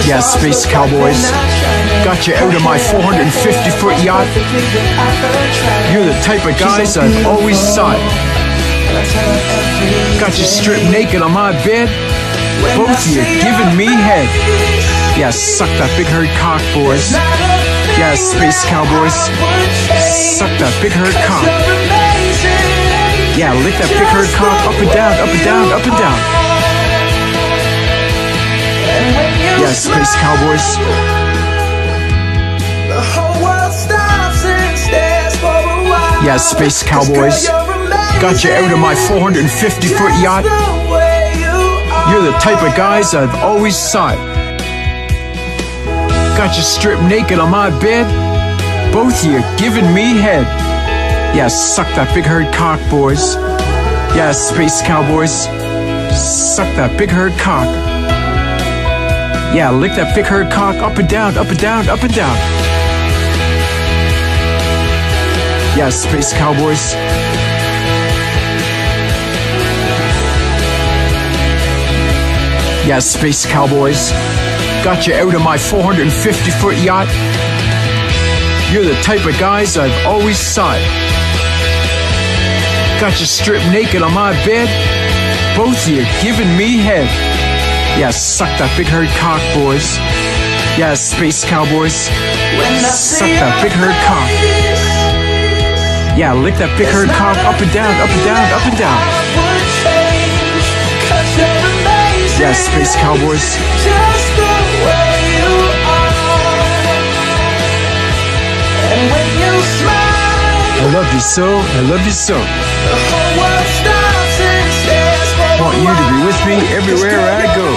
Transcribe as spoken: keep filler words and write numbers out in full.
Yeah, Space Cowboys. Got you out of my four hundred fifty foot yacht. You're the type of guys I've always sought. Got you stripped naked on my bed. Both of you giving me head. Yeah, suck that big haired cock, boys. Yeah, Space Cowboys. Suck that big haired cock. Yeah, lick that big haired cock up and down, up and down, up and down. Yeah, Space Cowboys. Yeah, Space Cowboys. Got you out of my four hundred fifty foot yacht. You're the type of guys I've always sought. Got you stripped naked on my bed. Both of you giving me head. Yeah, suck that big haired cock, boys. Yeah, Space Cowboys. Suck that big haired cock. Yeah, lick that big haired cock up and down, up and down, up and down. Yeah, Space Cowboys. Yeah, Space Cowboys. Got you out of my four hundred fifty foot yacht. You're the type of guys I've always sought. Got you stripped naked on my bed. Both of you giving me head. Yeah, suck that big haired cock, boys. Yeah, Space Cowboys. Suck that big haired cock. Yeah, lick that big haired cock up and down, up and down, up and down. Yeah, Space Cowboys. I love you so, I love you so. Want you to be with me everywhere I go.